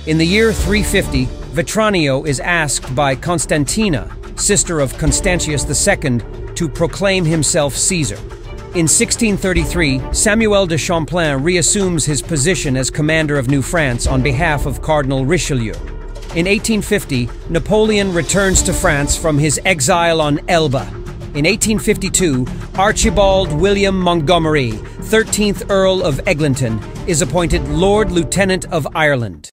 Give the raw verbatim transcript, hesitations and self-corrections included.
In the year three fifty, Vetranio is asked by Constantina, sister of Constantius the Second, to proclaim himself Caesar. In sixteen thirty-three, Samuel de Champlain reassumes his position as commander of New France on behalf of Cardinal Richelieu. In eighteen fifty, Napoleon returns to France from his exile on Elba. In eighteen fifty-two, Archibald William Montgomerie, thirteenth Earl of Eglinton, is appointed Lord Lieutenant of Ireland.